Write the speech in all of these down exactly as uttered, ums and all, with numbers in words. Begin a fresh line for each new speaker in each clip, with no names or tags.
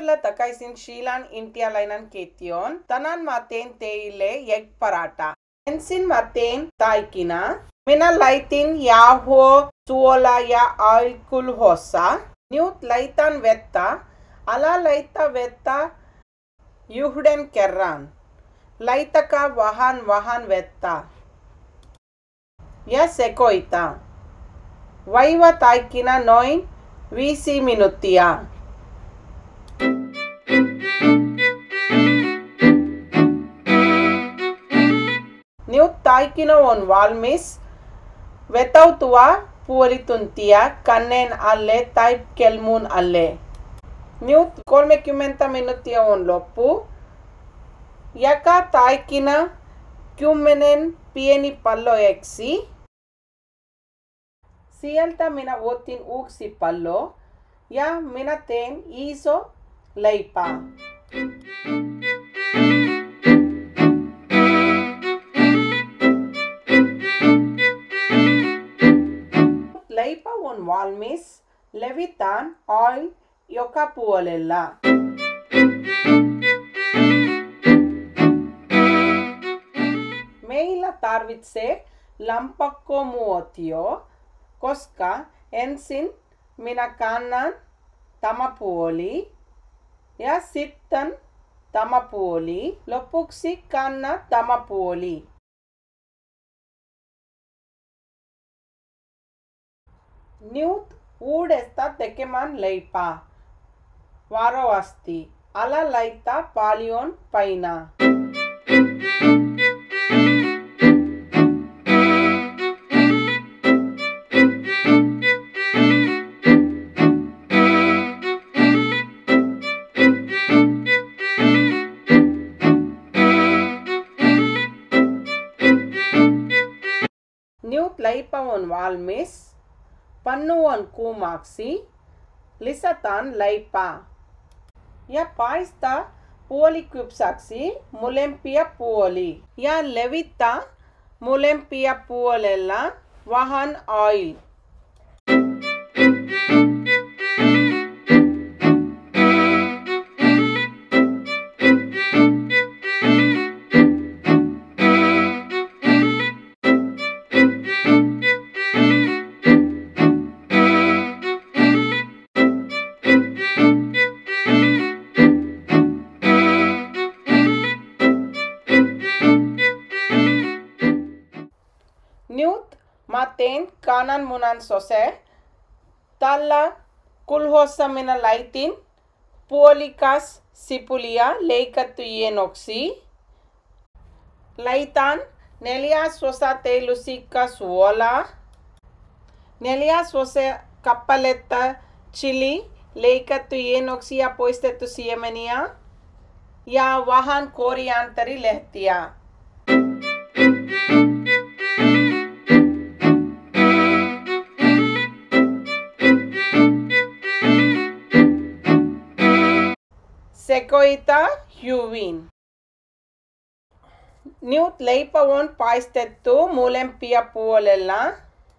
Nutulla takaisin Shilan Intialainan Ketion, Tanan Maten Teile Egg Parata. Ensin Maten Taikina, Mina Laitin Yaho Suola Ya Alkul Hosa, Newt Laitan Vetta, Ala Laita Vetta Yuhden Kerran, Laitaka Vahan Vahan Vetta. Ya Sekoita, Vaiva Taikina Noin Visi Minutia. New Taikino on Valmis Vetautua Puolituntia Kannen Alle Type Kelmun Alle. New Kolmekymmentä minuuttia on loppu. Jaka taikina kymmenen pieni palloiksi. Sieltä minä otin yksi pallo ja minä teen iso leipää. Leipä on valmis. Levitään oil joka puolella. Meillä tarvitsee lampakkomuotio, koska ensin minä kannan tämä puoli ja sitten tämä puoli. Lopuksi kannan tämä puoli. Nyt uudesta tekemään leipää. Varovasti. Älä laita paljon painaa. Nyt leipä on valmis. Pannu on kuumaksi. Lisätään leipää. Ja paista puolikypsäksi molempia puoli. Ja levittää molempia puolella vähän oil. Nyt mä teen kananmunan sose. Tällä kulhossa minä laitin puolikas sipulia leikattu hienoksi. Laitan neljäsosa teelusikkaa suolaa. Neljäsosa kappaletta chili leikattu hienoksi ja poistettu siemeniä. Ja vähän korianterilehtiä. Sekoita hyvin. Nyt leipä on paistettu molempia puolella.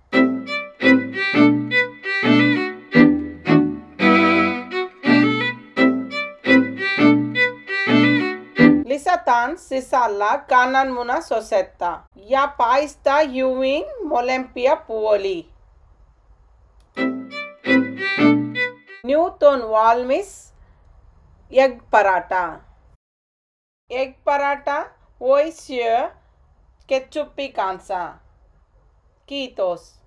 Lisätään sisällä kananmunasosetta ja paista hyvin molempia puoli. Nyt on valmis egg paratha. Egg paratha voi syö ketchuppin kanssa. Kiitos.